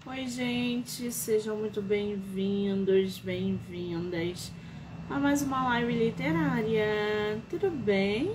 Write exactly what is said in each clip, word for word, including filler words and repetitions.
Oi, gente, sejam muito bem-vindos, bem-vindas a mais uma live literária. Tudo bem?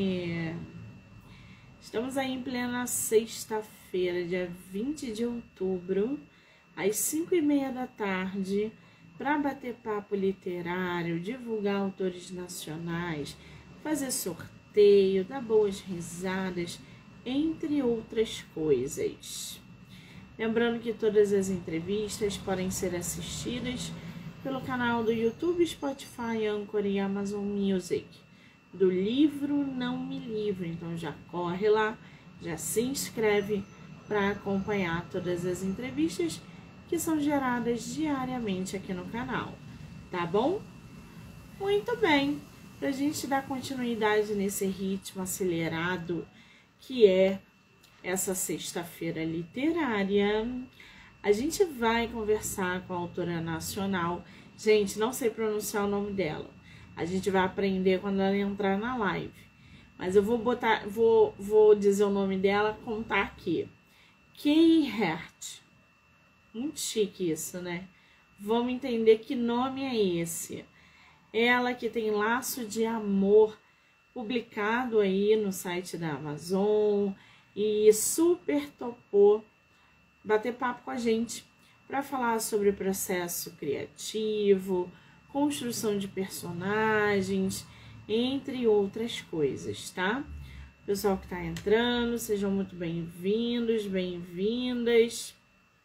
Estamos aí em plena sexta-feira, dia vinte de outubro, às cinco e meia da tarde, para bater papo literário, divulgar autores nacionais, fazer sorteio, dar boas risadas, entre outras coisas. Lembrando que todas as entrevistas podem ser assistidas pelo canal do YouTube, Spotify, Anchor e Amazon Music, do livro Não Me Livro. Então já corre lá, já se inscreve para acompanhar todas as entrevistas que são geradas diariamente aqui no canal, tá bom? Muito bem, para a gente dar continuidade nesse ritmo acelerado que é essa sexta-feira literária, a gente vai conversar com a autora nacional. Gente, não sei pronunciar o nome dela. A gente vai aprender quando ela entrar na live. Mas eu vou botar, vou, vou dizer o nome dela, contar aqui. Kay Hert. Muito chique isso, né? Vamos entender que nome é esse. Ela que tem Laço de Amor, publicado aí no site da Amazon, e super topou bater papo com a gente para falar sobre o processo criativo, construção de personagens, entre outras coisas, tá? Pessoal que está entrando, sejam muito bem-vindos, bem-vindas.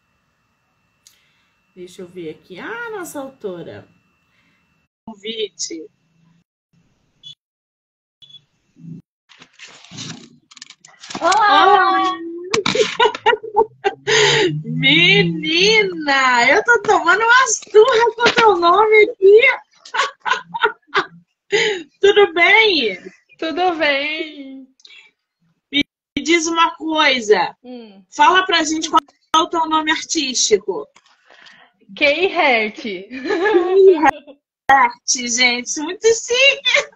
Deixa eu ver aqui. Ah, nossa autora. Convite. Olá! Olá! Menina, eu tô tomando uma surra com teu nome aqui. Tudo bem? Tudo bem? Me diz uma coisa. Hum. Fala pra gente qual é o teu nome artístico. Kay Hert. Hert, gente, muito chique.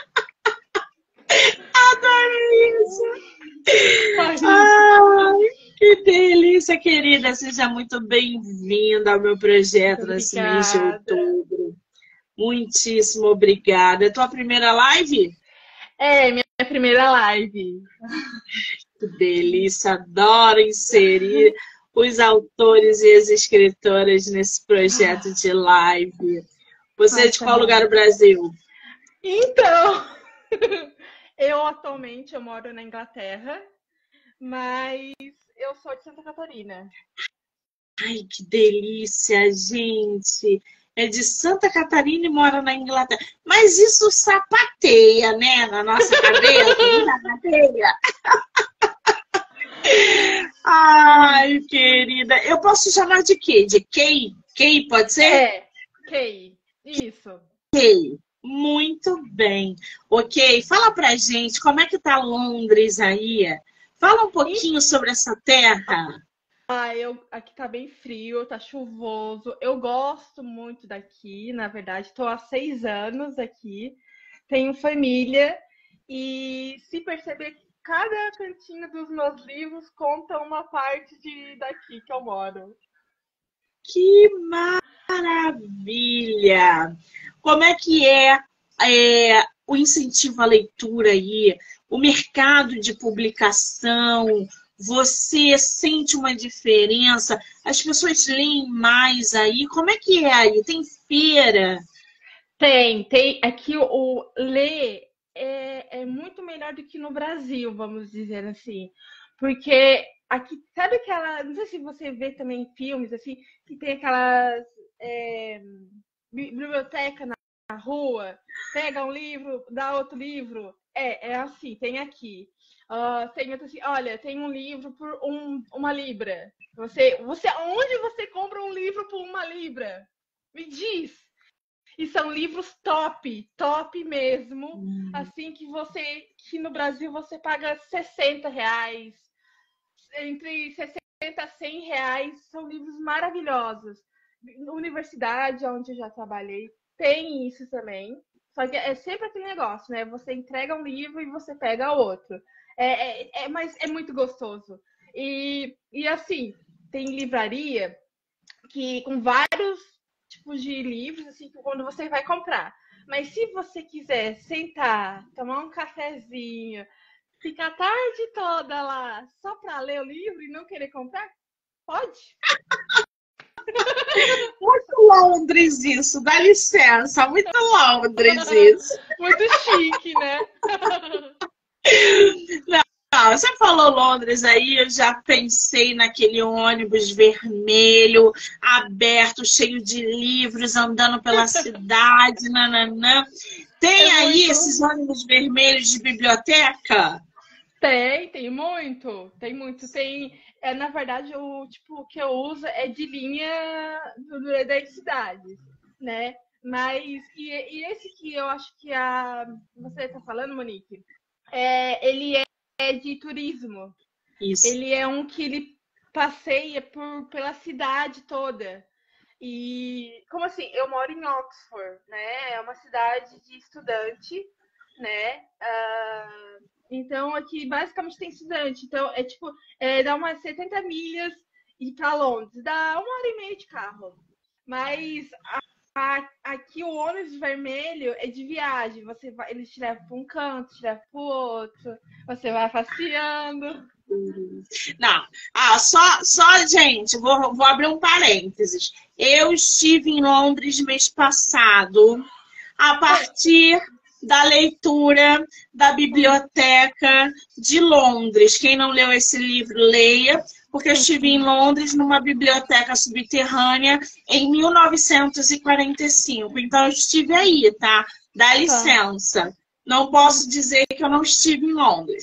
Adoro isso. Ai, que delícia, querida. Seja muito bem-vinda ao meu projeto nesse mês de outubro. Muitíssimo obrigada. É tua primeira live? É, minha primeira live. Que delícia, adoro inserir os autores e as escritoras nesse projeto de live. Você é de qual lugar do Brasil? Então, eu atualmente eu moro na Inglaterra, mas eu sou de Santa Catarina. Ai, que delícia, gente! É de Santa Catarina e mora na Inglaterra. Mas isso sapateia, né? Na nossa cabeça, sapateia. Ai, querida. Eu posso chamar de quê? De Kay? Kay, pode ser? É, Kay. Isso. Kay. Muito bem. Ok, fala pra gente como é que tá Londres aí? Fala um pouquinho sobre essa terra. Ah, eu, aqui tá bem frio, tá chuvoso. Eu gosto muito daqui, na verdade, estou há seis anos aqui, tenho família e se perceber que cada cantinho dos meus livros conta uma parte de daqui que eu moro. Que maravilha! Como é que é, é o incentivo à leitura aí? O mercado de publicação? Você sente uma diferença? As pessoas leem mais aí? Como é que é aí? Tem feira? Tem, tem. Aqui o, o ler é, é muito melhor do que no Brasil, vamos dizer assim. Porque aqui, sabe aquela. Não sei se você vê também filmes assim, que tem aquelas é, biblioteca na na rua, pega um livro, dá outro livro. É, é assim, tem aqui. Uh, tem outro assim, olha, tem um livro por um, uma libra. Você, você, onde você compra um livro por uma libra? Me diz. E são livros top, top mesmo. Hum. Assim que você, que no Brasil você paga sessenta reais, entre sessenta a cem reais, são livros maravilhosos. Universidade, onde eu já trabalhei, tem isso também. Só que é sempre aquele negócio, né? Você entrega um livro e você pega outro. É, é, é, mas é muito gostoso. E, e assim, tem livraria que com vários tipos de livros, assim, quando você vai comprar. Mas se você quiser sentar, tomar um cafezinho, ficar a tarde toda lá só para ler o livro e não querer comprar, pode. Muito Londres isso, dá licença, muito Londres isso. Muito chique, né? Não, você falou Londres aí, eu já pensei naquele ônibus vermelho, aberto, cheio de livros, andando pela cidade, nananã. Tem É aí muito... esses ônibus vermelhos de biblioteca? Tem, tem muito, tem muito. Tem, é, na verdade, o tipo que eu uso é de linha do, do, das cidades, né? Mas, e, e esse que eu acho que a, você está falando, Monique, é, ele é é de turismo. Isso. Ele é um que ele passeia por, pela cidade toda. E, como assim, eu moro em Oxford, né? É uma cidade de estudante, né? Uh, então, aqui basicamente tem estudante. Então, é tipo, é, dá umas setenta milhas e para Londres. Dá uma hora e meia de carro. Mas a aqui o ônibus vermelho é de viagem. Você vai, eles te levam para um canto, te levam para o outro. Você vai passeando. Não, ah, só, só, gente, vou, vou abrir um parênteses. Eu estive em Londres mês passado, a partir da leitura da Biblioteca de Londres. Quem não leu esse livro, leia, porque eu estive em Londres numa biblioteca subterrânea em mil novecentos e quarenta e cinco. Então, eu estive aí, tá? Dá licença. Não posso dizer que eu não estive em Londres.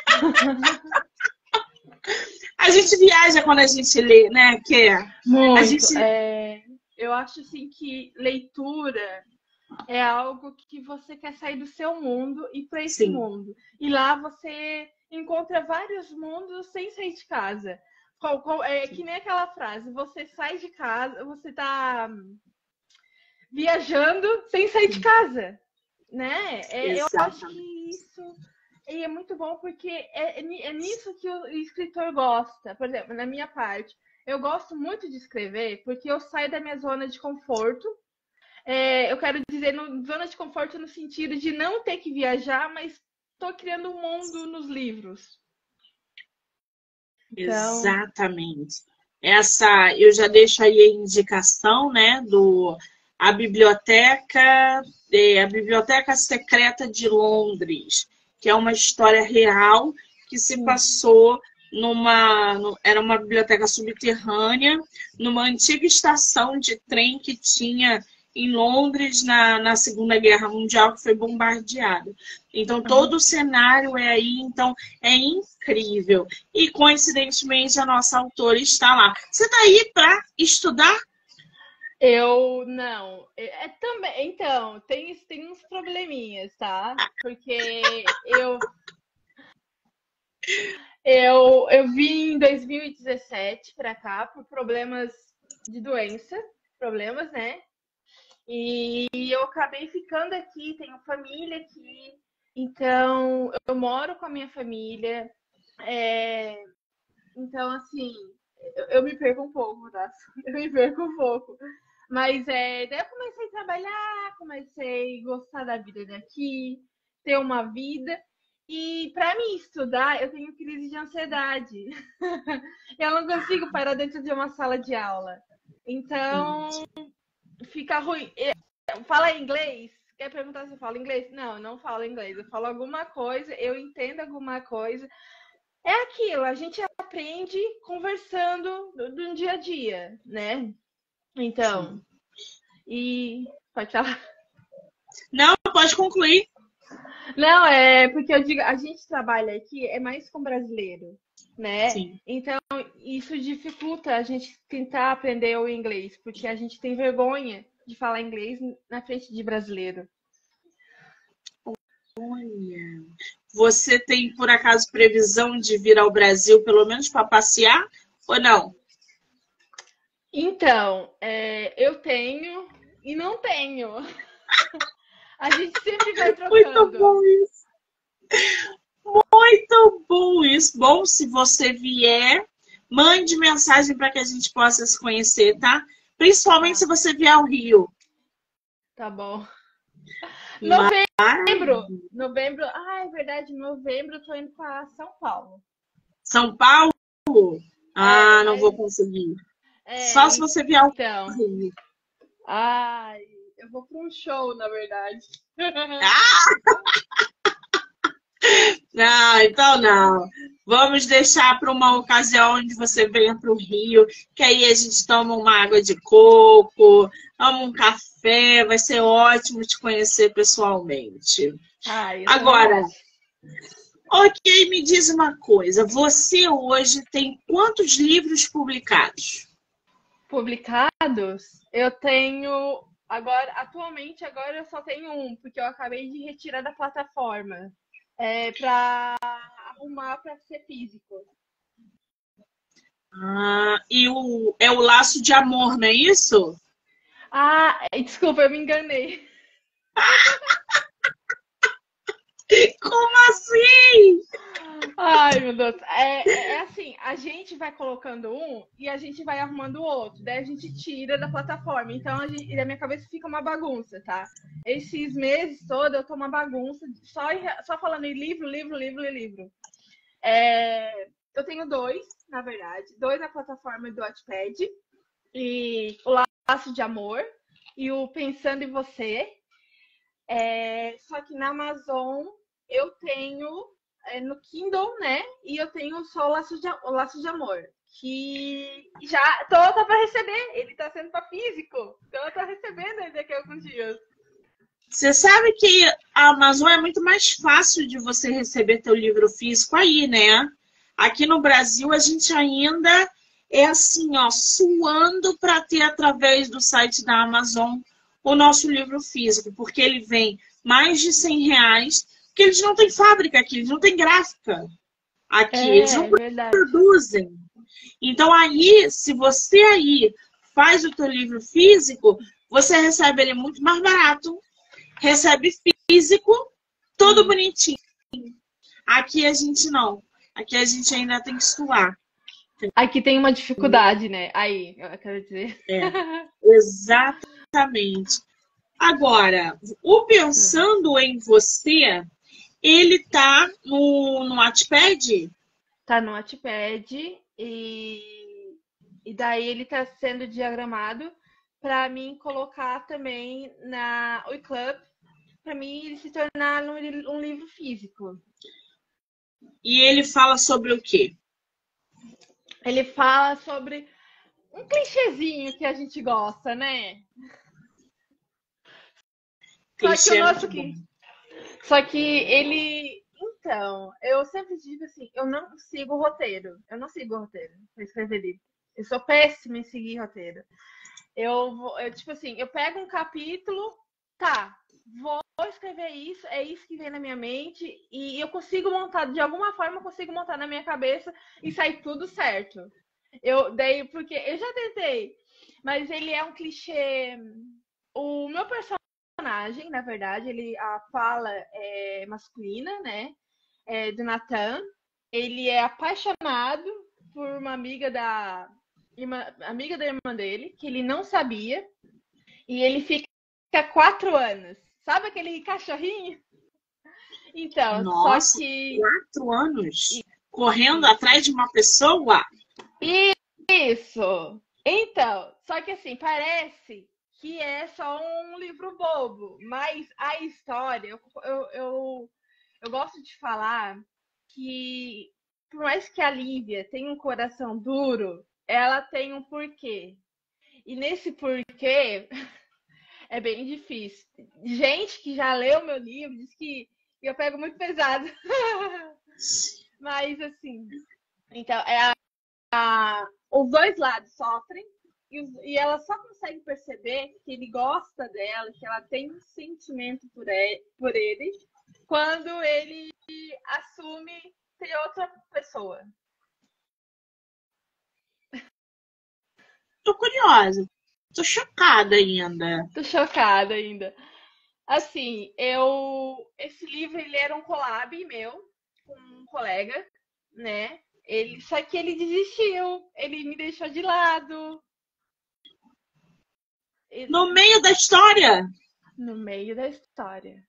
A gente viaja quando a gente lê, né? Que Muito. A gente... é, eu acho assim que leitura é algo que você quer sair do seu mundo e para esse Sim. mundo. E lá você encontra vários mundos sem sair de casa. É que nem aquela frase, você sai de casa, você está viajando sem sair de casa, né? É, eu acho que isso é muito bom porque é, é nisso que o escritor gosta. Por exemplo, na minha parte, eu gosto muito de escrever porque eu saio da minha zona de conforto. É, eu quero dizer, no, zona de conforto no sentido de não ter que viajar, mas estou criando um mundo nos livros. Então... Exatamente. Essa, eu já deixo aí a indicação, né, do a biblioteca, é, a Biblioteca Secreta de Londres, que é uma história real que se passou numa, era uma biblioteca subterrânea, numa antiga estação de trem que tinha em Londres na, na Segunda Guerra Mundial, que foi bombardeada. Então, todo o cenário é aí, então é incrível. E, coincidentemente, a nossa autora está lá. Você está aí para estudar? Eu não. É, também, então, tem, tem uns probleminhas, tá? Porque eu, eu, eu vim em dois mil e dezessete para cá por problemas de doença, problemas, né? E eu acabei ficando aqui, tenho família aqui, então eu moro com a minha família. É, então, assim, eu, eu me perco um pouco, tá? Eu me perco um pouco. Mas é, daí eu comecei a trabalhar, comecei a gostar da vida daqui, ter uma vida. E para mim estudar, eu tenho crise de ansiedade. Eu não consigo parar dentro de uma sala de aula. Então, fica ruim. Fala inglês? Quer perguntar se eu falo inglês? Não, eu não falo inglês. Eu falo alguma coisa, eu entendo alguma coisa. É aquilo, a gente aprende conversando do, do dia a dia, né? Então, sim. E pode falar? Não, pode concluir. Não, é porque eu digo, a gente trabalha aqui é mais com brasileiro, né? Sim. Então, isso dificulta a gente tentar aprender o inglês, porque a gente tem vergonha de falar inglês na frente de brasileiro. Olha, você tem, por acaso, previsão de vir ao Brasil, pelo menos para passear, ou não? Então, é, eu tenho e não tenho. A gente sempre vai trocando. Muito bom isso. Muito bom isso. Bom, se você vier, Mande mensagem para que a gente possa se conhecer, tá? Principalmente se você vier ao Rio. Tá bom. Mas... Novembro, novembro, ah, é verdade, novembro eu tô indo para São Paulo. São Paulo? Ah, É, não mas- vou conseguir. É, Só se você vier ao então, Rio. ai, eu vou para um show, na verdade. Não, então não. Vamos deixar para uma ocasião onde você venha para o Rio, que aí a gente toma uma água de coco, toma um café, vai ser ótimo te conhecer pessoalmente. Ai, eu Agora, também acho. ok, me diz uma coisa. Você hoje tem quantos livros publicados? Publicados, eu tenho agora, atualmente agora eu só tenho um, porque eu acabei de retirar da plataforma, é, para arrumar para ser físico. Ah, e o, é o Laço de Amor, não é isso? Ah, desculpa, eu me enganei. Como assim? Ai, meu Deus. É, é, é assim, a gente vai colocando um e a gente vai arrumando o outro. Daí a gente tira da plataforma. Então, a gente, e na minha cabeça fica uma bagunça, tá? Esses meses todos eu tô uma bagunça, só, só falando em livro, livro, livro e livro. É, eu tenho dois, na verdade. Dois na plataforma do Wattpad. E o Laço de Amor e o Pensando em Você. É, só que na Amazon eu tenho é, no Kindle, né? E eu tenho só o Laço de, o Laço de Amor. Que já tô, tô para receber. Ele tá sendo para físico. Então eu tô recebendo ele daqui a alguns dias. Você sabe que a Amazon é muito mais fácil de você receber teu livro físico aí, né? Aqui no Brasil a gente ainda é assim, ó, suando para ter através do site da Amazon o nosso livro físico, porque ele vem mais de cem reais, porque eles não têm fábrica aqui, eles não têm gráfica aqui, É, eles não é verdade. produzem. Então aí, se você aí faz o teu livro físico, você recebe ele muito mais barato, recebe físico, todo Hum. bonitinho. Aqui a gente não. Aqui a gente ainda tem que suar. Aqui tem uma dificuldade, né? Aí, eu quero dizer. É, exatamente. Agora, o Pensando em Você, ele tá no, no Wattpad? Tá no Wattpad e, e daí ele tá sendo diagramado para mim colocar também na Oi Club, para mim ele se tornar um, um livro físico. E ele fala sobre o quê? Ele fala sobre um clichêzinho que a gente gosta, né? Só que o Clichê é nosso muito bom. que Só que ele. Então, eu sempre digo assim: eu não sigo roteiro. Eu não sigo roteiro para escrever livro. Eu sou péssima em seguir roteiro. Eu, vou, eu, tipo assim, eu pego um capítulo, tá, vou escrever isso, é isso que vem na minha mente, e eu consigo montar, de alguma forma, eu consigo montar na minha cabeça e sair tudo certo. Eu, daí, porque eu já tentei, mas ele é um clichê. O meu personagem, na verdade, ele, a fala é masculina, né? É do Nathan. Ele é apaixonado por uma amiga da irmã, amiga da irmã dele, que ele não sabia, e ele fica quatro anos. Sabe aquele cachorrinho? Então, Nossa, só que. quatro anos correndo atrás de uma pessoa? Isso! Então, só que assim, parece que é só um livro bobo, mas a história, eu, eu, eu, eu gosto de falar que, por mais que a Lívia tenha um coração duro, ela tem um porquê. E nesse porquê é bem difícil. Gente que já leu meu livro diz que eu pego muito pesado. Mas assim, então é a, os dois lados sofrem e, e ela só consegue perceber que ele gosta dela, que ela tem um sentimento por ele, por ele quando ele assume ter outra pessoa. Tô curiosa. Tô chocada ainda. Tô chocada ainda. Assim, eu esse livro ele era um collab meu com um colega, né? Ele, só que ele desistiu, ele me deixou de lado. Ele, No meio da história? no meio da história.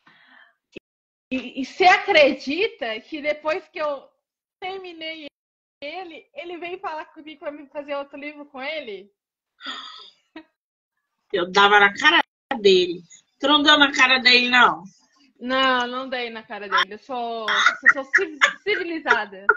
E, e você acredita que depois que eu terminei ele, ele veio falar comigo para mim fazer outro livro com ele? Eu dava na cara dele. Tu não deu na cara dele, não? Não, não dei na cara dele. Eu sou, eu sou civilizada.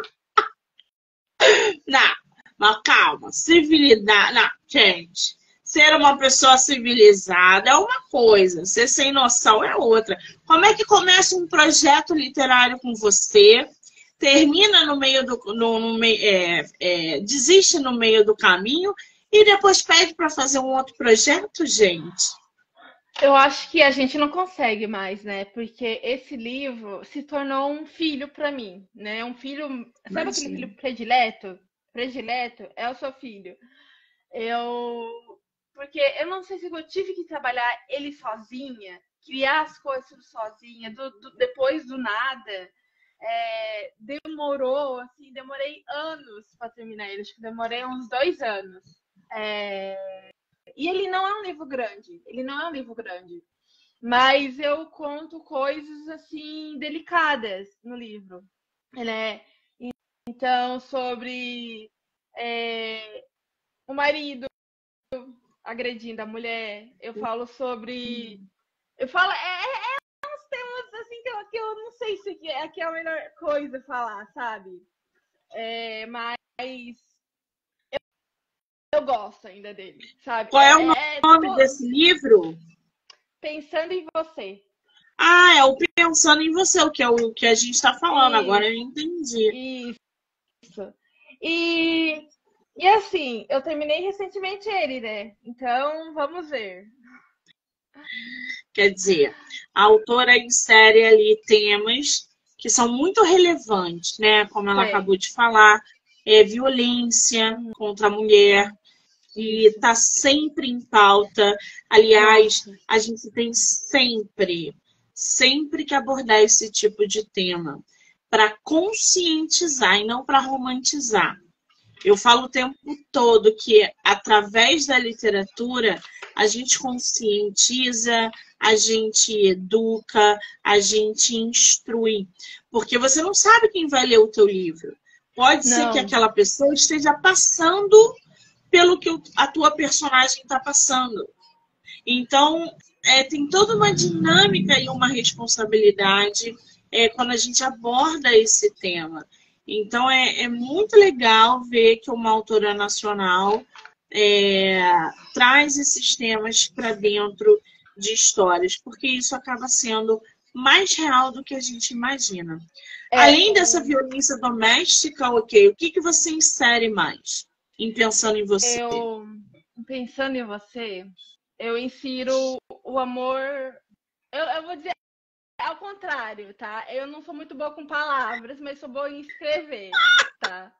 Não, mas calma. Civilidade. Não, gente. Ser uma pessoa civilizada é uma coisa. Ser sem noção é outra. Como é que começa um projeto literário com você? Termina no meio do. No, no meio, é, é, desiste no meio do caminho e depois pede para fazer um outro projeto, gente? Eu acho que a gente não consegue mais, né? Porque esse livro se tornou um filho para mim, né? Um filho, sabe Imagina. aquele filho predileto? Predileto é o seu filho. Eu, porque eu não sei se eu tive que trabalhar ele sozinha, criar as coisas sozinha, do, do, depois do nada. É, demorou, assim, demorei anos para terminar ele. Acho que demorei uns dois anos. É, e ele não é um livro grande, ele não é um livro grande. Mas eu conto coisas, assim, delicadas no livro. Ele é, então, sobre é, o marido agredindo a mulher. Eu falo sobre... Eu falo... É, é, é uns temas, assim, que eu, que eu não sei se é, que é a melhor coisa falar, sabe? É, mas... Eu gosto ainda dele, sabe? Qual é o É, é, nome tô desse livro? pensando em você. Ah, é o Pensando em Você, o que é o que a gente está falando. Agora eu Isso, entendi. isso. E, e assim, eu terminei recentemente ele, né? Então, vamos ver. Quer dizer, a autora insere ali temas que são muito relevantes, né? Como ela Tem. acabou de falar, é violência contra a mulher, e Isso. está sempre em pauta. Aliás, Nossa. a gente tem sempre, sempre que abordar esse tipo de tema para conscientizar e não para romantizar. Eu falo o tempo todo que, através da literatura, a gente conscientiza, a gente educa, a gente instrui. Porque você não sabe quem vai ler o teu livro. Pode ser que Não. aquela pessoa esteja passando pelo que a tua personagem está passando. Então, é, tem toda uma dinâmica e uma responsabilidade é, quando a gente aborda esse tema. Então, é, é muito legal ver que uma autora nacional é, traz esses temas para dentro de histórias, porque isso acaba sendo mais real do que a gente imagina. É, Além dessa violência doméstica, ok, o que, que você insere mais em Pensando em Você? eu, pensando em você, eu insiro o amor. Eu, eu vou dizer ao contrário, tá? Eu não sou muito boa com palavras, mas sou boa em escrever, tá?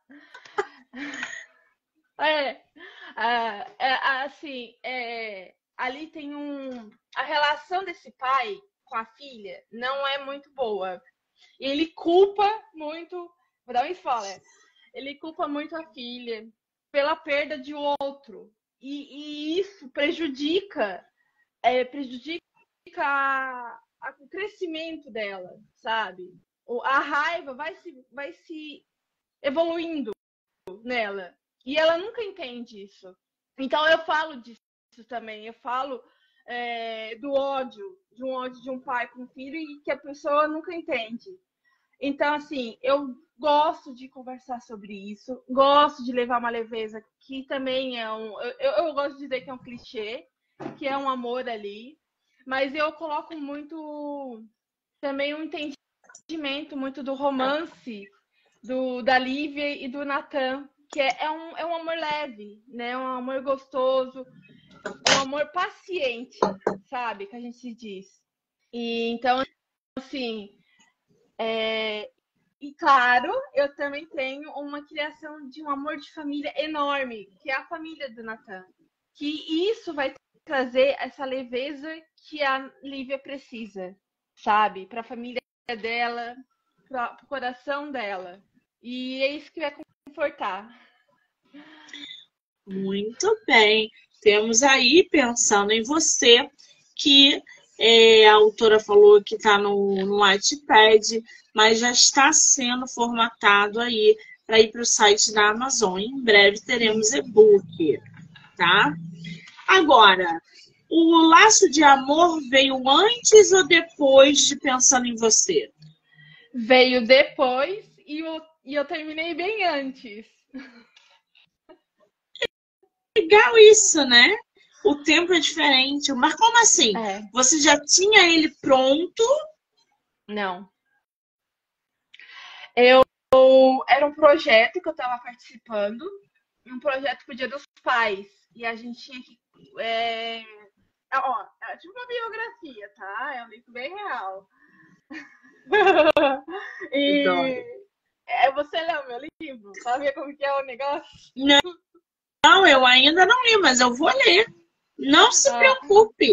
É, é, é, assim, é, ali tem um. A relação desse pai com a filha não é muito boa. Ele culpa muito. Vou dar um spoiler. Ele culpa muito a filha pela perda de outro. E, e isso prejudica, é, prejudica a, a, o crescimento dela, sabe? A raiva vai se, vai se evoluindo nela. E ela nunca entende isso. Então eu falo disso também. Eu falo é, do ódio, de um ódio de um pai com um filho e que a pessoa nunca entende. Então, assim, eu gosto de conversar sobre isso, gosto de levar uma leveza, que também é um. Eu, eu gosto de dizer que é um clichê, que é um amor ali, mas eu coloco muito também um entendimento muito do romance do, da Lívia e do Natan, que é, é, um, é um amor leve, né? Um amor gostoso, um amor paciente, sabe? Que a gente diz. E então, assim, é, e claro, eu também tenho uma criação de um amor de família enorme, que é a família do Natan. Que isso vai trazer essa leveza que a Lívia precisa, sabe? Para a família dela, para o coração dela. E é isso que vai confortar. Muito bem. Temos aí, pensando em você, que é, a autora falou que está no, no Wattpad, mas já está sendo formatado aí para ir para o site da Amazon. Em breve teremos e-book, tá? Agora, o Laço de Amor veio antes ou depois de Pensando em Você? Veio depois e eu, e eu terminei bem antes. Legal isso, né? O tempo é diferente. Mas como assim? É, Você já tinha ele pronto? não. Eu era um projeto que eu estava participando, um projeto pro Dia dos Pais. E a gente tinha que. É, ó, é tipo uma biografia, tá? É um livro bem real. Adoro. E é, você leu meu livro? Sabe como que é o negócio? Não, eu ainda não li, mas eu vou ler. Não se Ah, preocupe.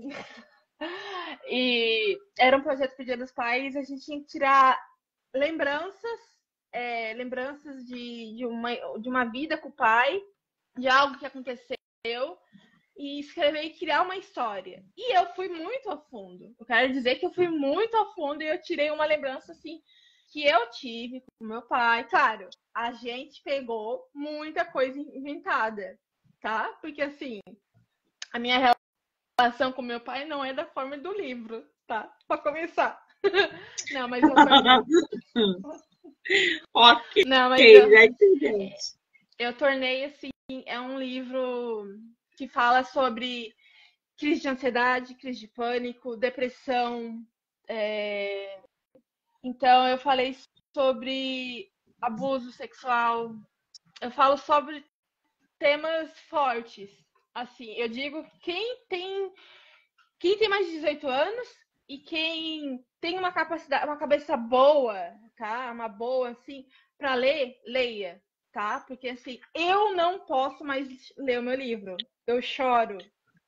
e era um projeto pro Dia dos Pais, a gente tinha que tirar lembranças, é, lembranças de, de, uma, de uma vida com o pai, de algo que aconteceu, e escrever e criar uma história. E eu fui muito a fundo. Eu quero dizer que eu fui muito a fundo e eu tirei uma lembrança assim que eu tive com meu pai. Claro, a gente pegou muita coisa inventada, tá? Porque assim, a minha relação com meu pai não é da forma do livro, tá? Para começar. Não, mas eu tornei. Ok, Não, mas eu, já entendi. eu tornei assim, é um livro que fala sobre crise de ansiedade, crise de pânico, depressão. É... Então, eu falei sobre abuso sexual. Eu falo sobre temas fortes. Assim, eu digo quem tem quem tem mais de dezoito anos e quem tem uma capacidade, uma cabeça boa, tá? Uma boa assim para ler, leia, tá? Porque assim, eu não posso mais ler o meu livro. Eu choro.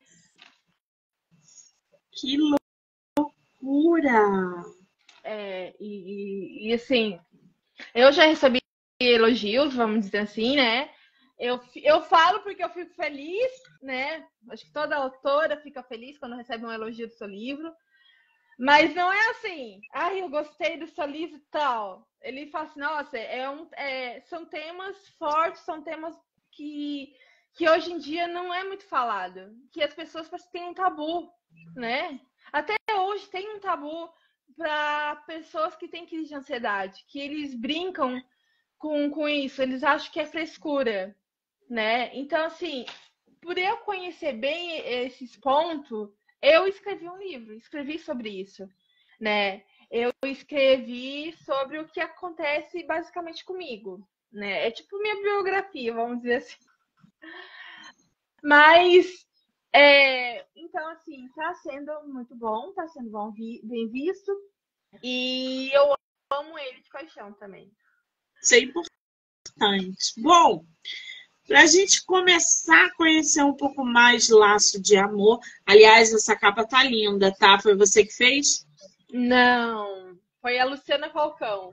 Que loucura! É, e, e, e assim, eu já recebi elogios, vamos dizer assim, né? Eu, eu falo porque eu fico feliz, né? Acho que toda autora fica feliz quando recebe um elogio do seu livro. Mas não é assim, ah, eu gostei do seu livro e tal. Ele fala assim, nossa, é um, é, são temas fortes, são temas que, que hoje em dia não é muito falado. Que as pessoas parecem que têm um tabu, né? Até hoje tem um tabu para pessoas que têm crise de ansiedade, que eles brincam com, com isso, eles acham que é frescura, né? Então, assim, por eu conhecer bem esses pontos, eu escrevi um livro, escrevi sobre isso, né? Eu escrevi sobre o que acontece basicamente comigo, né? É tipo minha biografia, vamos dizer assim. Mas, é, então, assim, tá sendo muito bom, tá sendo bom, bem visto, e eu amo ele de paixão também. Isso é importante. Bom, para a gente começar a conhecer um pouco mais Laço de Amor. Aliás, essa capa tá linda, tá? Foi você que fez? Não, foi a Luciana Falcão.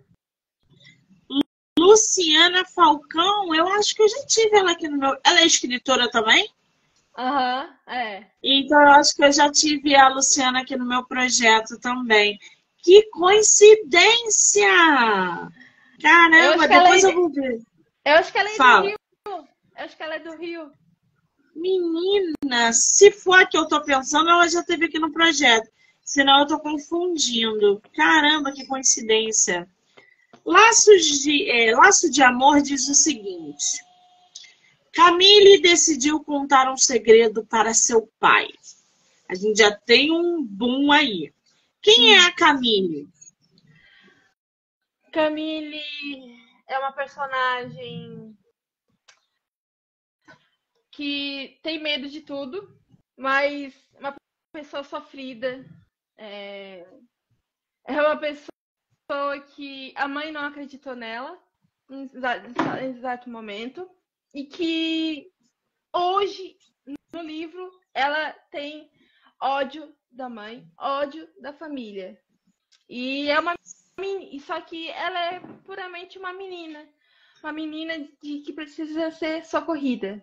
Luciana Falcão, eu acho que eu já tive ela aqui no meu. Ela é escritora também? Aham, uhum, é. Então, eu acho que eu já tive a Luciana aqui no meu projeto também. Que coincidência! Eu Caramba, acho que ela depois eu é, vou ver. eu acho que ela é do Fala. Rio. Eu acho que ela é do Rio. Menina, se for a que eu tô pensando, ela já teve aqui no projeto. Senão eu tô confundindo. Caramba, que coincidência. Laços de, é, Laço de Amor diz o seguinte. Camille decidiu contar um segredo para seu pai. A gente já tem um boom aí. Quem é Hum. a Camille? Camille é uma personagem que tem medo de tudo, mas uma pessoa sofrida. É, é uma pessoa que a mãe não acreditou nela em exato momento e que hoje no livro ela tem ódio da mãe, ódio da família. E é uma men- só que ela é puramente uma menina. Uma menina de que precisa ser socorrida.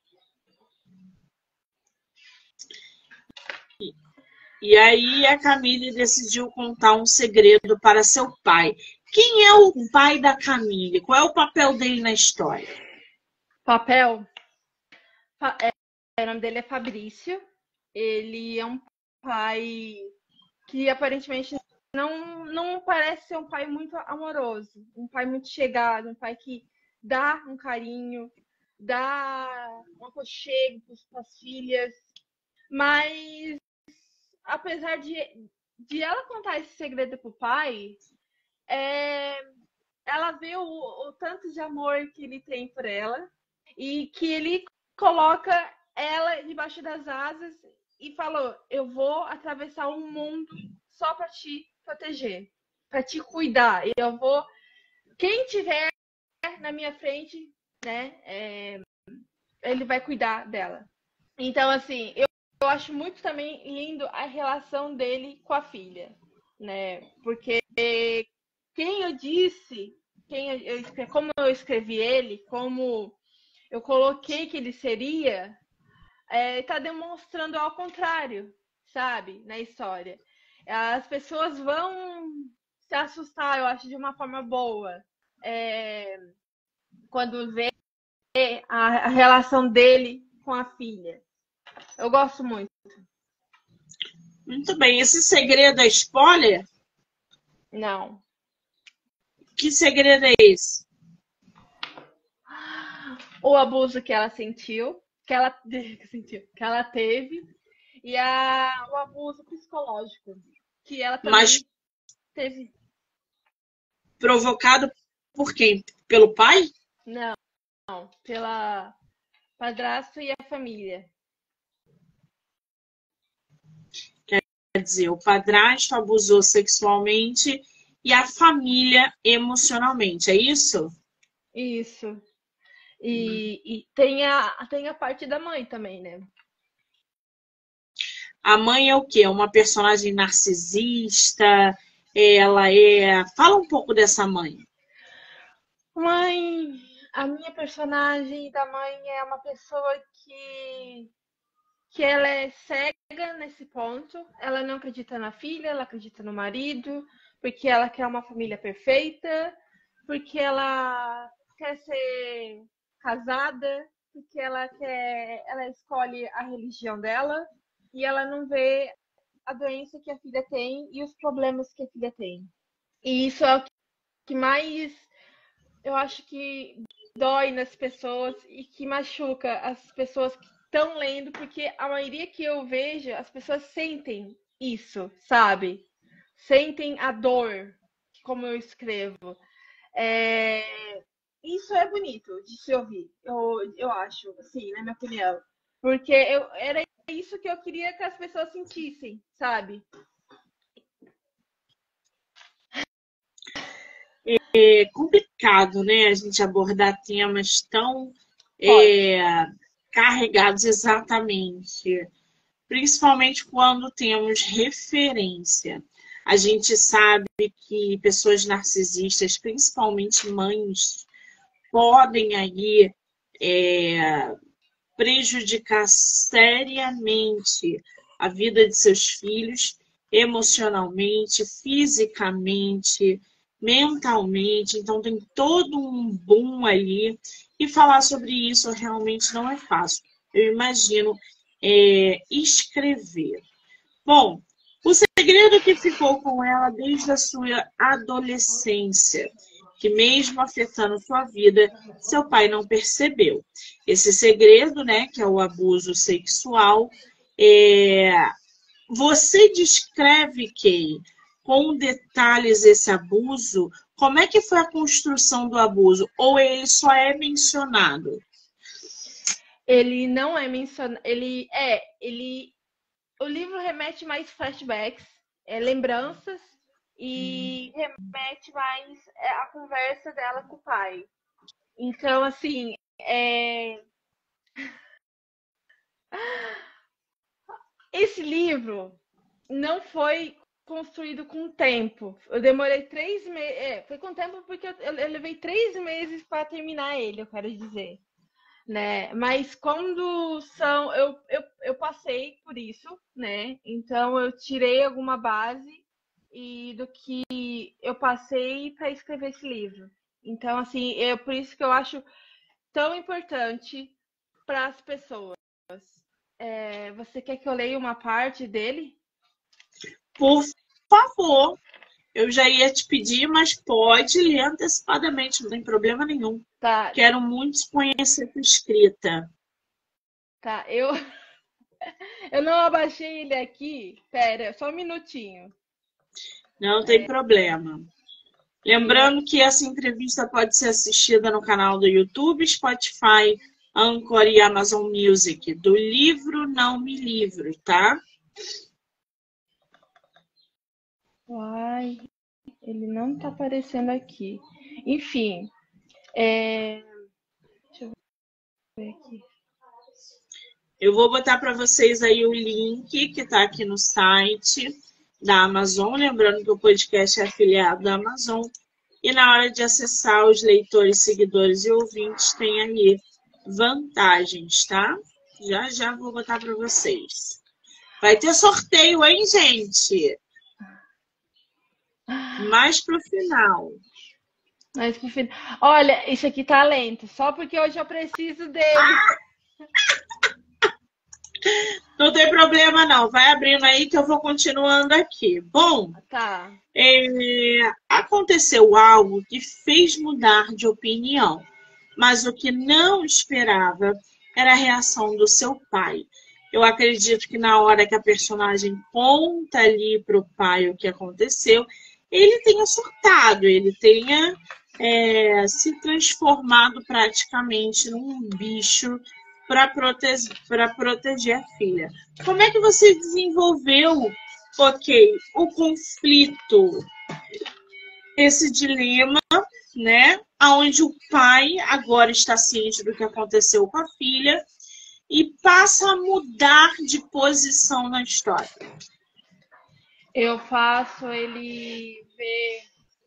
E aí a Camille decidiu contar um segredo para seu pai. Quem é o pai da Camille? Qual é o papel dele na história? Papel. Fa- é, o nome dele é Fabrício. Ele é um pai que aparentemente não, não parece ser um pai muito amoroso, um pai muito chegado, um pai que dá um carinho, dá um aconchego para as filhas. Mas, apesar de, de ela contar esse segredo pro pai, é, ela vê o, o tanto de amor que ele tem por ela e que ele coloca ela debaixo das asas e falou: eu vou atravessar o mundo só para te proteger, para te cuidar. E eu vou, quem tiver na minha frente, né, é, ele vai cuidar dela. Então, assim, eu, eu acho muito também lindo a relação dele com a filha, né? Porque quem eu disse, quem eu, eu, como eu escrevi ele, como eu coloquei que ele seria, está é, demonstrando ao contrário, sabe, na história. As pessoas vão se assustar, eu acho, de uma forma boa, é, quando vê a, a relação dele com a filha. Eu gosto muito. Muito bem. Esse segredo é spoiler? Não. Que segredo é esse? O abuso que ela sentiu, que ela, que sentiu, que ela teve, e a, o abuso psicológico, que ela também Mas teve. provocado por quem? Pelo pai? Não, não, pela padrasto e a família. Quer dizer, o padrasto abusou sexualmente e a família emocionalmente, é isso? Isso. E, e tem, a, tem a parte da mãe também, né? A mãe é o quê? Uma personagem narcisista? Ela é. Fala um pouco dessa mãe. Mãe, a minha personagem da mãe é uma pessoa que que ela é cega nesse ponto. Ela não acredita na filha, ela acredita no marido, porque ela quer uma família perfeita, porque ela quer ser casada, porque ela quer, ela escolhe a religião dela e ela não vê a doença que a filha tem e os problemas que a filha tem. E isso é o que mais eu acho que dói nas pessoas e que machuca as pessoas que estão lendo, porque a maioria que eu vejo, as pessoas sentem isso, sabe? Sentem a dor, como eu escrevo. É... Isso é bonito de se ouvir, eu, eu acho, assim, na minha opinião. Porque eu, era isso que eu queria que as pessoas sentissem, sabe? É complicado, né? A gente abordar temas tão Forte. é, carregados exatamente. Principalmente quando temos referência. A gente sabe que pessoas narcisistas, principalmente mães, podem aí é, prejudicar seriamente a vida de seus filhos, emocionalmente, fisicamente, mentalmente. Então tem todo um boom ali. E falar sobre isso realmente não é fácil. Eu imagino é, escrever. Bom, o segredo que ficou com ela desde a sua adolescência, que mesmo afetando sua vida, seu pai não percebeu. Esse segredo, né, que é o abuso sexual, é... você descreve, Kay, com detalhes esse abuso, como é que foi a construção do abuso? Ou ele só é mencionado? Ele não é mencionado. Ele é, ele o livro remete mais flashbacks, é, lembranças e remete mais é, a conversa dela com o pai. Então, assim, é... esse livro não foi construído com o tempo. Eu demorei três meses. É, foi com o tempo porque eu, eu, eu levei três meses para terminar ele, eu quero dizer. Né? Mas quando são. Eu, eu, eu passei por isso, né? Então eu tirei alguma base e do que eu passei para escrever esse livro. Então, assim, é por isso que eu acho tão importante para as pessoas. É, você quer que eu leia uma parte dele? Por favor, eu já ia te pedir, mas pode ler antecipadamente, não tem problema nenhum. Tá, Quero muito conhecer a tua escrita. tá. Eu, eu não abaixei ele aqui. Pera, só um minutinho. Não tem problema. Lembrando que essa entrevista pode ser assistida no canal do YouTube, Spotify, Anchor e Amazon Music, do livro Não Me Livro, tá? Uai, ele não tá aparecendo aqui. Enfim, é... deixa eu ver aqui. Eu vou botar para vocês aí o link que está aqui no site da Amazon, lembrando que o podcast é afiliado da Amazon. E na hora de acessar, os leitores, seguidores e ouvintes têm aí vantagens, tá? Já já vou botar para vocês. Vai ter sorteio, hein, gente? Mais pro final. Mas pro final. Olha, isso aqui tá lento, só porque hoje eu preciso dele. Não tem problema, não. Vai abrindo aí que eu vou continuando aqui. Bom, Tá. é, aconteceu algo que fez mudar de opinião, mas o que não esperava era a reação do seu pai. Eu acredito que na hora que a personagem conta ali para o pai o que aconteceu, ele tenha surtado, ele tenha é, se transformado praticamente num bicho para proteger, para proteger a filha. Como é que você desenvolveu, ok, o conflito, esse dilema, né, onde o pai agora está ciente do que aconteceu com a filha e passa a mudar de posição na história? Eu faço ele ver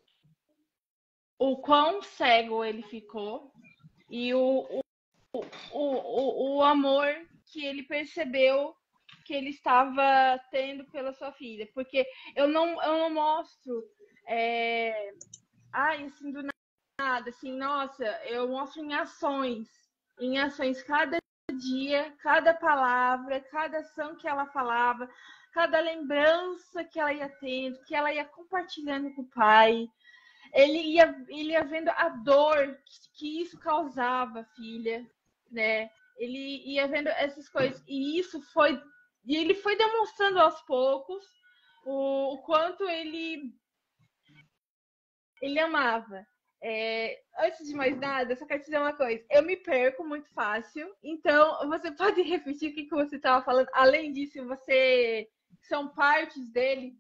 o quão cego ele ficou e o, o, o, o amor que ele percebeu que ele estava tendo pela sua filha. Porque eu não, eu não mostro, é, ai, assim, do nada, assim, nossa, eu mostro em ações, em ações, cada dia, cada palavra, cada ação que ela falava, cada lembrança que ela ia tendo, que ela ia compartilhando com o pai. Ele ia, ele ia vendo a dor que isso causava à filha, né? Ele ia vendo essas coisas. E isso foi. E ele foi demonstrando aos poucos o, o quanto ele, ele amava. É, antes de mais nada, eu só quero te dizer uma coisa. Eu me perco muito fácil. Então, você pode repetir o que, que você estava falando? Além disso, você são partes dele?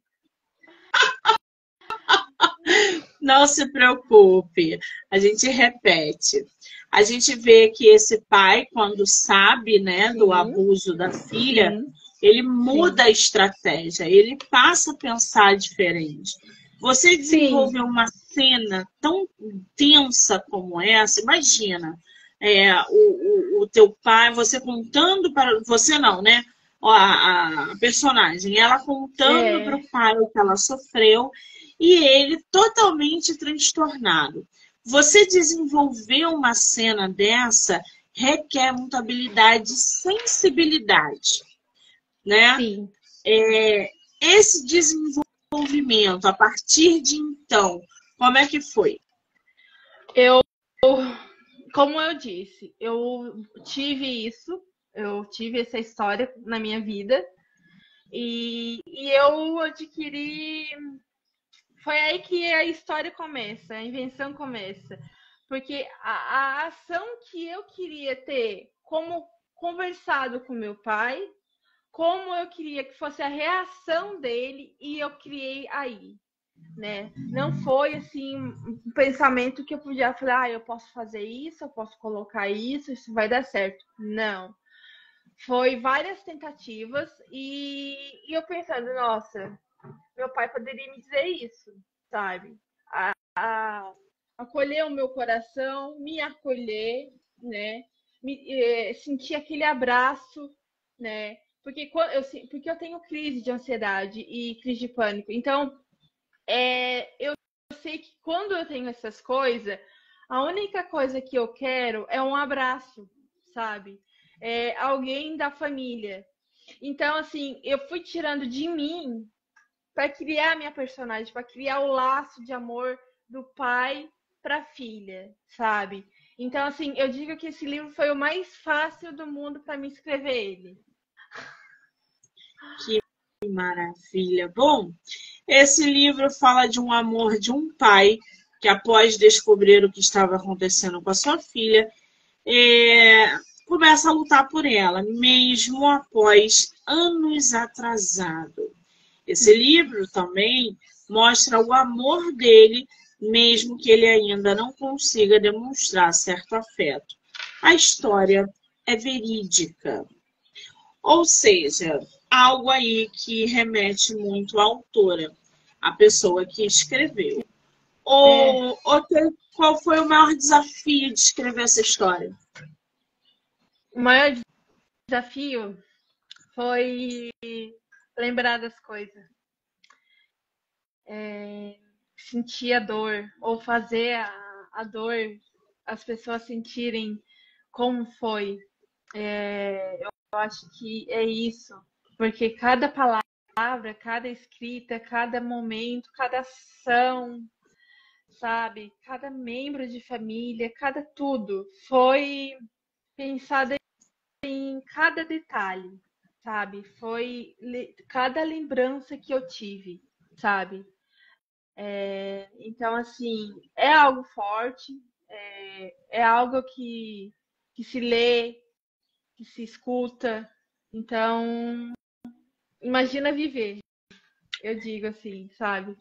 Não se preocupe, a gente repete. A gente vê que esse pai, quando sabe, né, Sim. do abuso da filha, Sim. ele muda Sim. a estratégia, ele passa a pensar diferente. Você desenvolveu uma cena tão tensa como essa, imagina, é, o, o, o teu pai, você contando para... Você não, né? A, a personagem, ela contando É. para o pai o que ela sofreu e ele totalmente transtornado. Você desenvolver uma cena dessa requer muita habilidade e sensibilidade, né? Sim. É, esse desenvolvimento, a partir de então, como é que foi? Eu, como eu disse, eu tive isso, eu tive essa história na minha vida e, e eu adquiri. Foi aí que a história começa, a invenção começa. Porque a, a ação que eu queria ter, como conversado com meu pai, como eu queria que fosse a reação dele, e eu criei aí, né? Não foi assim um pensamento que eu podia falar, ah, eu posso fazer isso, eu posso colocar isso, isso vai dar certo. Não. Foi várias tentativas e, e eu pensando, nossa, meu pai poderia me dizer isso, sabe? A, a, acolher o meu coração, me acolher, né? Me, eh, sentir aquele abraço, né? Porque, eu, porque eu tenho crise de ansiedade e crise de pânico. Então, é, eu sei que quando eu tenho essas coisas, a única coisa que eu quero é um abraço, sabe? É alguém da família. Então, assim, eu fui tirando de mim para criar minha personagem, para criar o laço de amor do pai para a filha, sabe? Então, assim, eu digo que esse livro foi o mais fácil do mundo para mim escrever ele. Que maravilha! Bom, esse livro fala de um amor de um pai que, após descobrir o que estava acontecendo com a sua filha, é, começa a lutar por ela, mesmo após anos atrasado. Esse livro também mostra o amor dele, mesmo que ele ainda não consiga demonstrar certo afeto. A história é verídica. Ou seja, algo aí que remete muito à autora, a pessoa que escreveu. Ou, é. ou qual foi o maior desafio de escrever essa história? O maior desafio foi lembrar das coisas. É, sentir a dor, ou fazer a, a dor as pessoas sentirem como foi. É, eu acho que é isso, porque cada palavra, cada escrita, cada momento, cada ação, sabe? Cada membro de família, cada tudo foi pensado em cada detalhe, sabe? Foi cada lembrança que eu tive, sabe? É, então, assim, é algo forte, é, é algo que, que se lê, que se escuta. Então, imagina viver, eu digo assim, sabe?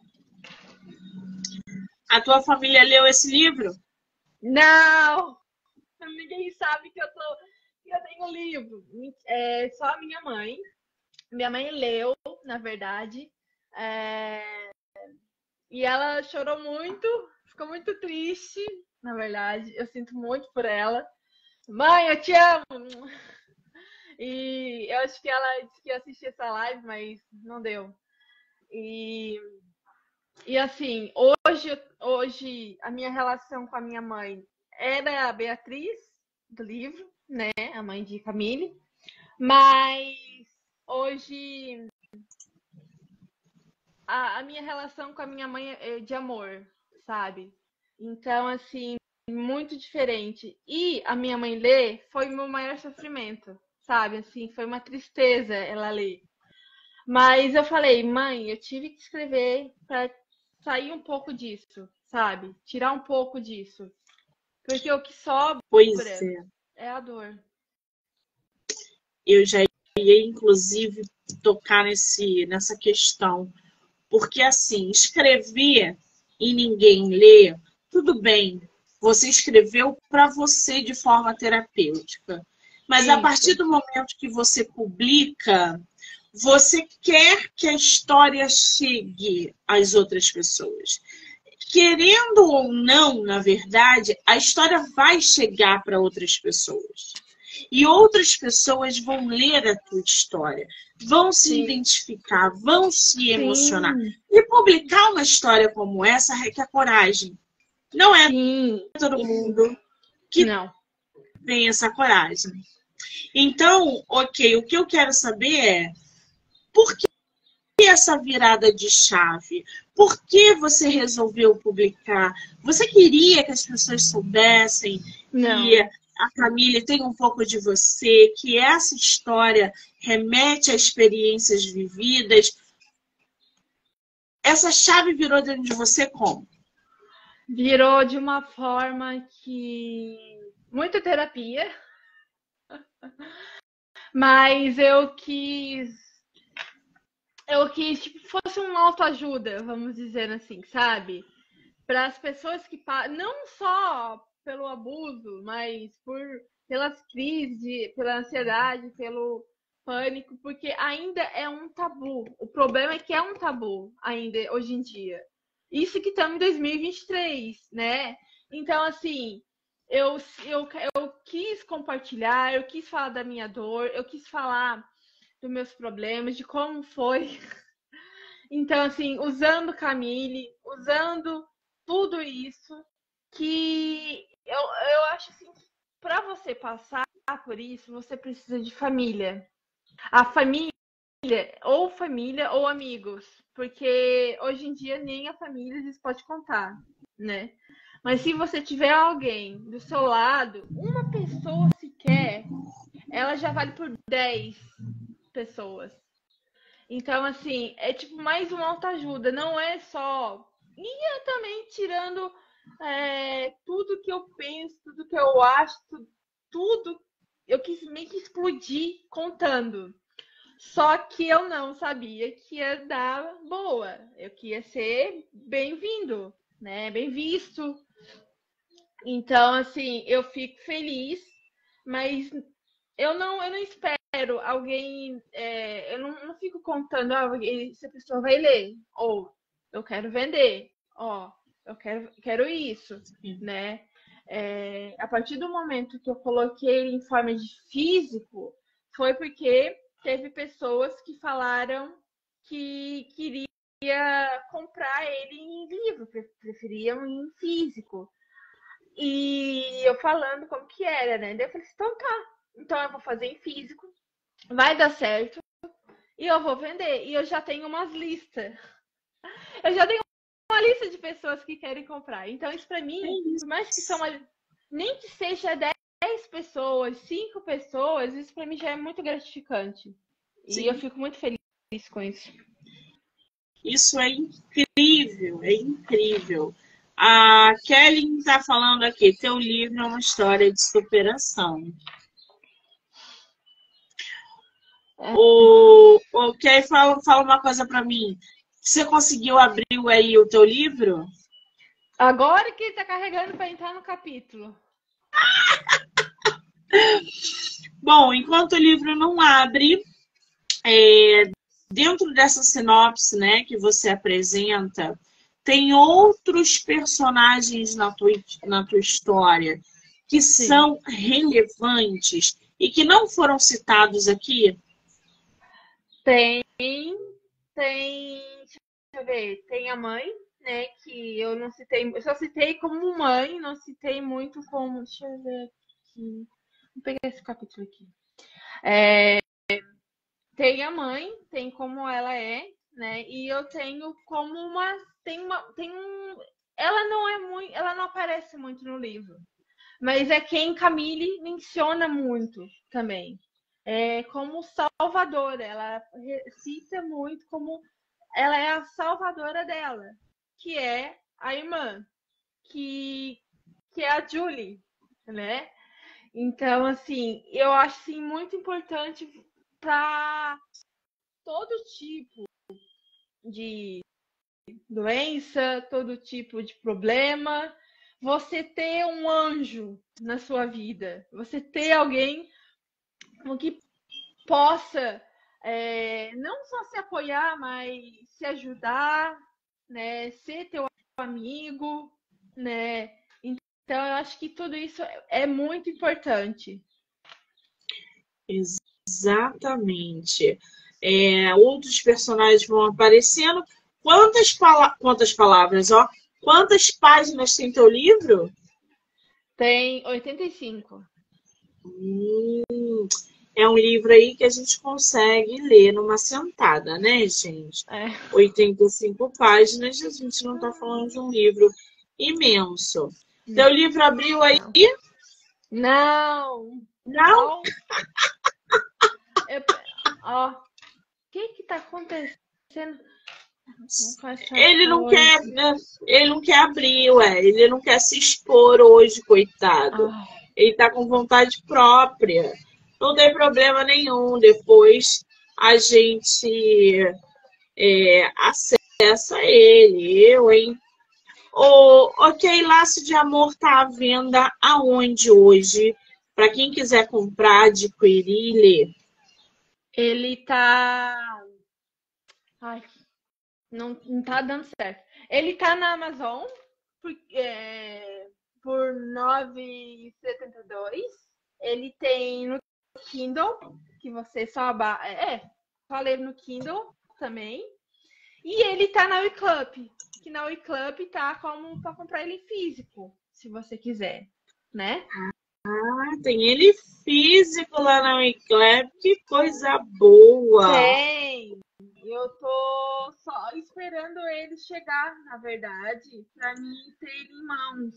A tua família leu esse livro? Não! Ninguém sabe que eu, tô, que eu tenho livro. É só a minha mãe. Minha mãe leu, na verdade. É... E ela chorou muito, ficou muito triste, na verdade. Eu sinto muito por ela. Mãe, eu te amo! E eu acho que ela disse que ia assistir essa live, mas não deu. E, e assim, hoje, hoje a minha relação com a minha mãe era a Beatriz, do livro, né? A mãe de Camille. Mas hoje a, a minha relação com a minha mãe é de amor, sabe? Então, assim, muito diferente. E a minha mãe ler foi o meu maior sofrimento, sabe? Assim, foi uma tristeza ela ler. Mas eu falei, mãe, eu tive que escrever para sair um pouco disso, sabe? Tirar um pouco disso. Porque o que sobra pois é. é a dor. Eu já ia, inclusive, tocar nesse, nessa questão. Porque, assim, escrever e ninguém lê, tudo bem. Você escreveu para você de forma terapêutica. Mas Isso. a partir do momento que você publica, você quer que a história chegue às outras pessoas. Querendo ou não, na verdade, a história vai chegar para outras pessoas. E outras pessoas vão ler a tua história, vão se Sim. identificar, vão se emocionar. Sim. E publicar uma história como essa requer coragem. Não é Sim. todo mundo que não. tem essa coragem. Então, ok, o que eu quero saber é por que essa virada de chave? Por que você resolveu publicar? Você queria que as pessoas soubessem não. que a Camille tem um pouco de você, que essa história remete a experiências vividas? Essa chave virou dentro de você como? Virou de uma forma que... muita terapia. Mas eu quis... Eu quis que tipo, fosse uma autoajuda, vamos dizer assim, sabe? Para as pessoas que... não só pelo abuso, mas por, pelas crises, pela ansiedade, pelo, pânico, porque ainda é um tabu. O problema é que é um tabu ainda hoje em dia. Isso que estamos em dois mil e vinte e três, né? Então, assim, eu, eu, eu quis compartilhar, eu quis falar da minha dor, eu quis falar dos meus problemas, de como foi. Então, assim, usando Camille, usando tudo isso, que eu, eu acho assim, para você passar por isso, você precisa de família. A família, ou família ou amigos, porque hoje em dia nem a família a gente pode contar, né? Mas se você tiver alguém do seu lado, uma pessoa sequer, ela já vale por dez pessoas. Então, assim, é tipo mais uma autoajuda, não é só. E eu também tirando é, tudo que eu penso, tudo que eu acho, tudo, tudo eu quis meio que explodir contando. Só que eu não sabia que ia dar boa, eu que ia ser bem-vindo, né? Bem visto. Então, assim, eu fico feliz, mas eu não, eu não espero alguém. É, eu não, não fico contando ah, se a pessoa vai ler, ou eu quero vender, ó, eu quero, quero isso, né? É, a partir do momento que eu coloquei em forma de físico, foi porque teve pessoas que falaram que queria comprar ele em livro, preferiam em físico. E eu falando como que era, né? Daí eu falei assim, então tá, então eu vou fazer em físico, vai dar certo e eu vou vender. E eu já tenho umas listas. Eu já tenho uma lista de pessoas que querem comprar. Então isso pra mim, por mais que são uma, nem que seja dez pessoas, cinco pessoas, isso pra mim já é muito gratificante. Sim. E eu fico muito feliz com isso. Isso é incrível, é incrível. A Kelly está falando aqui, teu livro é uma história de superação. É. O, o Kelly fala, fala uma coisa para mim. Você conseguiu abrir aí o teu livro? Agora que ele está carregando para entrar no capítulo. Bom, enquanto o livro não abre, é, dentro dessa sinopse, né, que você apresenta, tem outros personagens na tua, na tua história que Sim. são relevantes e que não foram citados aqui? Tem, tem, deixa eu ver, tem a mãe, né, que eu não citei, eu só citei como mãe, não citei muito como, deixa eu ver aqui, vou pegar esse capítulo aqui. É, tem a mãe, tem como ela é, né, e eu tenho como uma, tem uma, tem um, ela não é muito, ela não aparece muito no livro, mas é quem Camille menciona muito também. É como salvadora, ela cita muito como ela é a salvadora dela, que é a irmã, que, que é a Julie, né? Então, assim, eu acho assim, muito importante para todo tipo de doença, todo tipo de problema, você ter um anjo na sua vida, você ter alguém que possa é, não só se apoiar, mas se ajudar, né? Ser teu amigo, né? Então, eu acho que tudo isso é muito importante. Exatamente. É, outros personagens vão aparecendo. Quantas, pala quantas palavras, ó? Quantas páginas tem teu livro? Tem oitenta e cinco. Hum, é um livro aí que a gente consegue ler numa sentada, né, gente? É. oitenta e cinco páginas, a gente não está falando de um livro imenso. Hum. Teu livro abriu aí? Não. Não? Eu, ó, o que que tá acontecendo? Ele não quer, né? Ele não quer abrir, ué. Ele não quer se expor hoje, coitado. Ah. Ele tá com vontade própria. Não tem problema nenhum. Depois a gente é, acessa ele. Eu, hein? O Ok Laço de Amor tá à venda aonde hoje? Para quem quiser comprar, adquirir e ler. Ele tá. Ai, não, não tá dando certo. Ele tá na Amazon por, é, por nove reais e setenta e dois centavos. Ele tem no Kindle, que você só aba... É, falei no Kindle também. E ele tá na WeClub, que na WeClub tá como para comprar ele físico, se você quiser, né? Ah, tem ele físico lá na Wiclap, que coisa boa! Tem. Eu tô só esperando ele chegar, na verdade, para mim ter ele em mãos.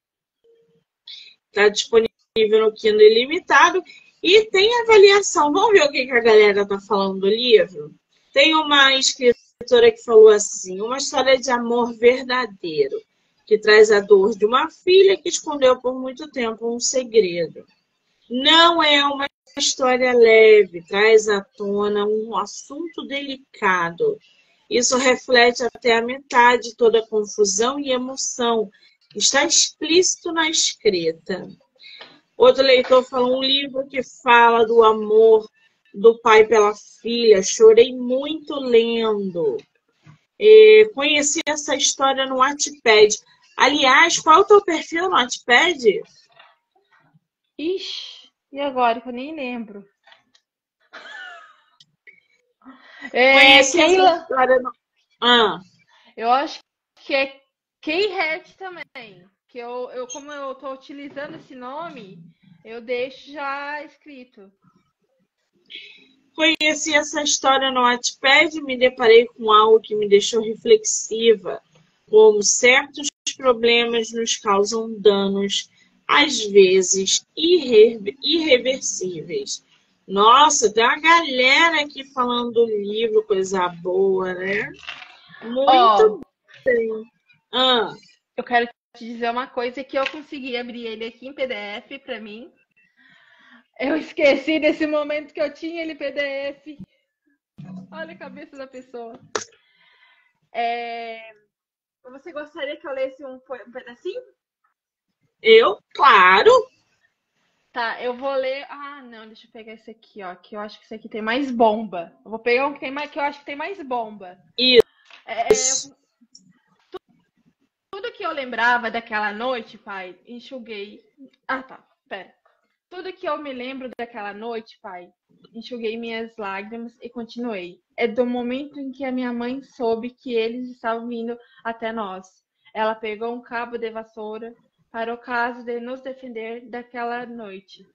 Está disponível no Kindle Ilimitado e tem avaliação. Vamos ver o que a galera está falando do livro? Tem uma escritora que falou assim: uma história de amor verdadeiro, que traz a dor de uma filha que escondeu por muito tempo um segredo. Não é uma história leve, traz à tona um assunto delicado. Isso reflete até a metade toda a confusão e emoção. Está explícito na escrita. Outro leitor falou um livro que fala do amor do pai pela filha. Chorei muito lendo. E conheci essa história no Wattpad. Aliás, qual é o teu perfil no Wattpad? Ixi, e agora que eu nem lembro. É, Conheci essa Keila, história no... Ah, eu acho que é Keyhat também. Que eu, eu, como eu tô utilizando esse nome, eu deixo já escrito. conheci essa história no Wattpad e me deparei com algo que me deixou reflexiva, como certos problemas nos causam danos, às vezes irre- irreversíveis. Nossa, tem uma galera aqui falando do livro, coisa boa, né? Ó, Muito bem. Ah, eu quero te dizer uma coisa que eu consegui abrir ele aqui em P D F para mim. Eu esqueci desse momento que eu tinha ele em P D F. Olha a cabeça da pessoa. É... Você gostaria que eu lesse um, um pedacinho? eu, claro. Tá, eu vou ler. Ah, não, deixa eu pegar esse aqui, ó. Que eu acho que esse aqui tem mais bomba. Eu vou pegar um que, tem mais... que eu acho que tem mais bomba. É... Isso. Tudo que eu lembrava daquela noite, pai, enxuguei. Ah, tá, pera. Tudo que eu me lembro daquela noite, pai, enxuguei minhas lágrimas e continuei. É do momento em que a minha mãe soube que eles estavam vindo até nós. Ela pegou um cabo de vassoura para o caso de nos defender daquela noite.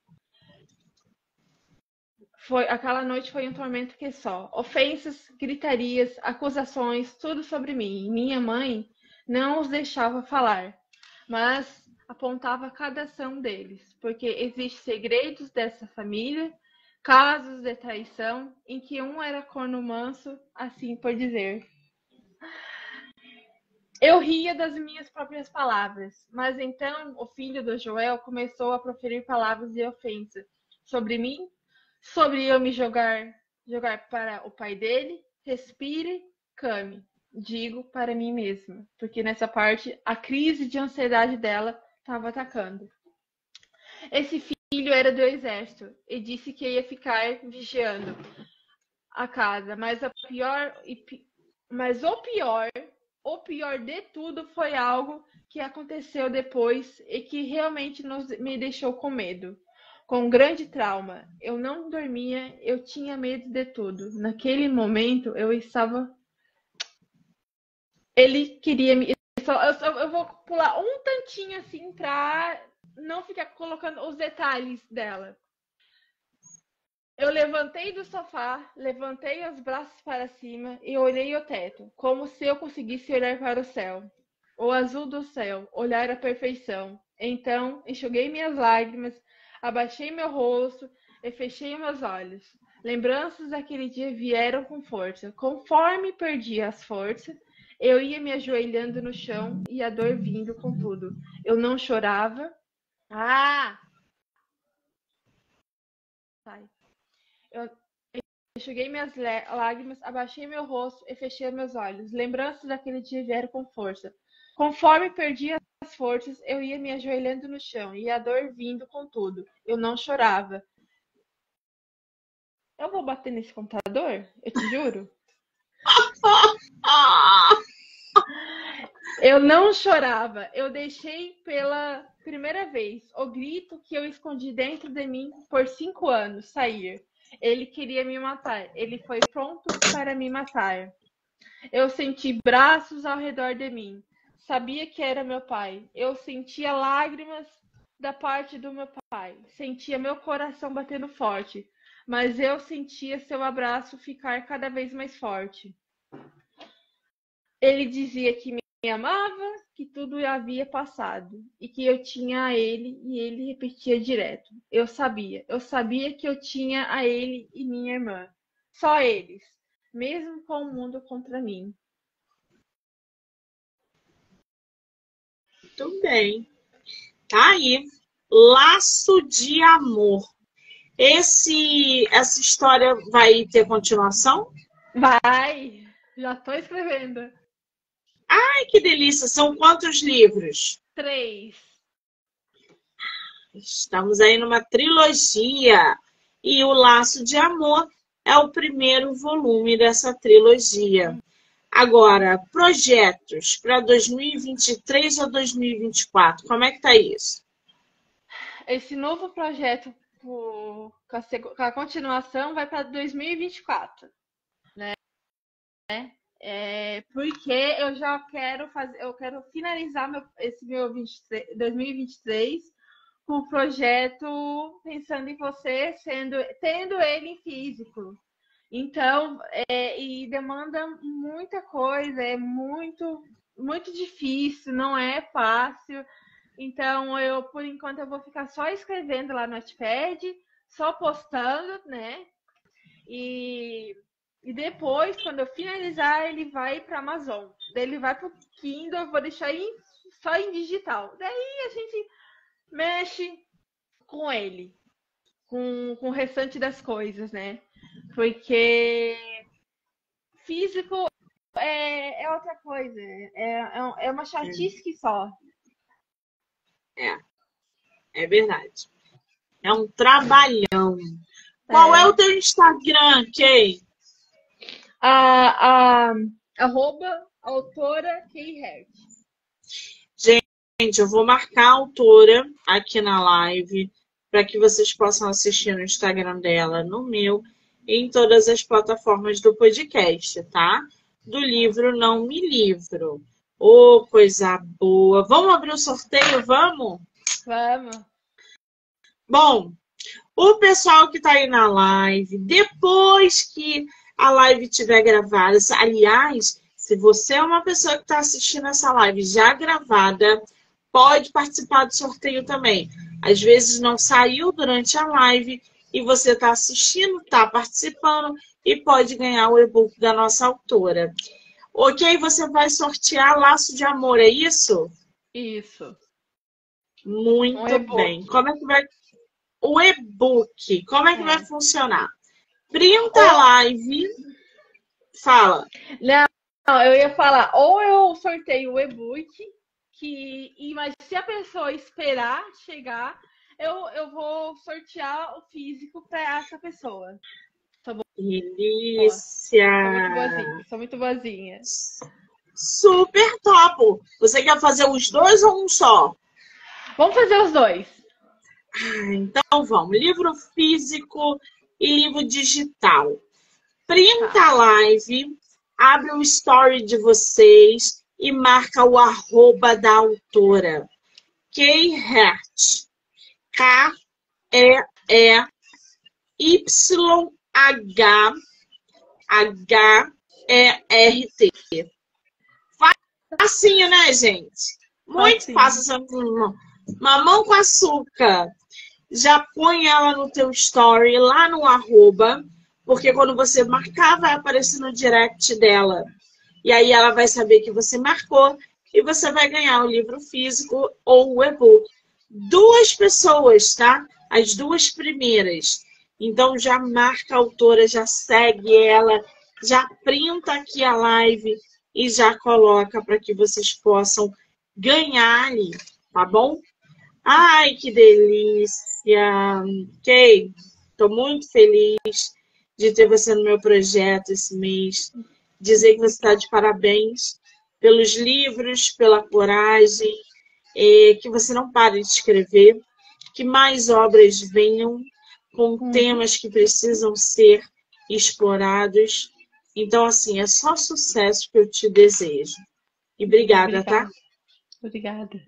Foi, aquela noite foi um tormento que só. Ofensas, gritarias, acusações, tudo sobre mim. Minha mãe não os deixava falar, mas apontava cada ação deles, porque existem segredos dessa família, casos de traição, em que um era corno manso, assim por dizer. Eu ria das minhas próprias palavras, mas então o filho do Joel começou a proferir palavras de ofensa sobre mim, sobre eu me jogar, jogar para o pai dele. Respire, came, digo para mim mesma, porque nessa parte a crise de ansiedade dela estava atacando. Esse filho era do exército e disse que ia ficar vigiando a casa, mas a pior, mas o pior, o pior de tudo foi algo que aconteceu depois e que realmente nos, me deixou com medo, com um grande trauma. Eu não dormia, eu tinha medo de tudo. Naquele momento eu estava, ele queria me, eu, só, eu, só, eu vou pular um tantinho assim para não ficar colocando os detalhes dela. Eu levantei do sofá, levantei os braços para cima e olhei o teto, como se eu conseguisse olhar para o céu. O azul do céu, olhar a perfeição. Então, enxuguei minhas lágrimas, abaixei meu rosto e fechei meus olhos. Lembranças daquele dia vieram com força. Conforme perdia as forças, eu ia me ajoelhando no chão e a dor vindo com tudo. Eu não chorava. Ah! Sai. Eu enxuguei minhas lágrimas, abaixei meu rosto e fechei meus olhos. Lembranças daquele dia vieram com força. Conforme perdia as forças, eu ia me ajoelhando no chão e a dor vindo com tudo. Eu não chorava. eu vou bater nesse computador, eu te juro. Eu não chorava, eu deixei pela primeira vez o grito que eu escondi dentro de mim por cinco anos sair. Ele queria me matar, ele foi pronto para me matar. Eu senti braços ao redor de mim, sabia que era meu pai. Eu sentia lágrimas da parte do meu pai, sentia meu coração batendo forte, mas eu sentia seu abraço ficar cada vez mais forte. Ele dizia que me amava, que tudo havia passado e que eu tinha a ele, e ele repetia direto. Eu sabia, eu sabia que eu tinha a ele e minha irmã. Só eles, mesmo com o mundo contra mim. Muito bem. Tá aí. Laço de Amor. Esse, essa história vai ter continuação? Vai! Já tô escrevendo. Ai, que delícia! São quantos livros? Três. Estamos aí numa trilogia. E o Laço de Amor é o primeiro volume dessa trilogia. Agora, projetos para dois mil e vinte e três ou dois mil e vinte e quatro, como é que tá isso? Esse novo projeto com a, com a continuação vai para dois mil e vinte e quatro, né? É, porque eu já quero fazer, eu quero finalizar meu, esse meu vinte e três, dois mil e vinte e três com o projeto Pensando em Você, sendo, tendo ele em físico. Então, é, e demanda muita coisa, é muito, muito difícil, não é fácil. Então, eu, por enquanto, eu vou ficar só escrevendo lá no Notepad, só postando, né? E, e depois, quando eu finalizar, ele vai para a Amazon. Daí ele vai para o Kindle, eu vou deixar em, só em digital. Daí a gente mexe com ele, com, com o restante das coisas, né? Porque físico é, é outra coisa. É, é uma chatice que só. É, é verdade. É um trabalhão. Qual é, é o teu Instagram, Kay? A, a, arroba autora Kay. Gente, eu vou marcar a autora aqui na live para que vocês possam assistir no Instagram dela, no meu e em todas as plataformas do podcast, tá? Do livro Não Me Livro. Ô, oh, coisa boa. Vamos abrir o sorteio, vamos? Vamos. Bom, o pessoal que está aí na live, depois que a live estiver gravada, aliás, se você é uma pessoa que está assistindo essa live já gravada, pode participar do sorteio também. Às vezes não saiu durante a live e você está assistindo, está participando e pode ganhar o e-book da nossa autora. Ok? Você vai sortear Laço de Amor, é isso? Isso. Muito um bem. Como é que vai... O e-book, como é que é. vai funcionar? Printa a live. Fala. Não, eu ia falar, ou eu sorteio o e-book, que, mas se a pessoa esperar chegar, eu, eu vou sortear o físico para essa pessoa. Delícia! Sou muito boazinha, sou muito boazinha. Super top! Você quer fazer os dois ou um só? Vamos fazer os dois. Então vamos, livro físico e livro digital. Printa a live, abre o story de vocês e marca o arroba da autora. Kay Hert. K E E Y H H E R T. Facinho, né, gente? Muito fácil. Mamão com açúcar. Já põe ela no teu story, lá no arroba, porque quando você marcar, vai aparecer no direct dela. E aí ela vai saber que você marcou e você vai ganhar o livro físico ou o e-book. Duas pessoas, tá? As duas primeiras. Então já marca a autora, já segue ela, já printa aqui a live e já coloca para que vocês possam ganhar ali, tá bom? Ai, que delícia! Ok, tô muito feliz de ter você no meu projeto esse mês. Dizer que você está de parabéns pelos livros, pela coragem, é, que você não pare de escrever, que mais obras venham com Uhum. temas que precisam ser explorados. Então, assim, é só sucesso que eu te desejo. E obrigada, Obrigada. tá? Obrigada.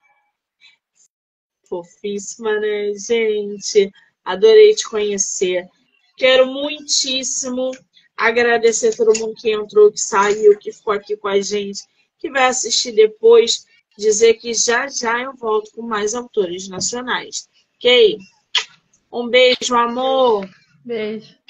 Fofíssima, né, gente? Adorei te conhecer. Quero muitíssimo agradecer a todo mundo que entrou, que saiu, que ficou aqui com a gente, que vai assistir depois, dizer que já já eu volto com mais autores nacionais. Ok? Um beijo, amor! Beijo.